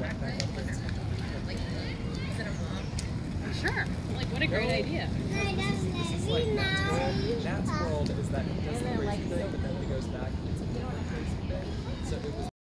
Sure. Like, what a great idea. This is like, that squirrel is that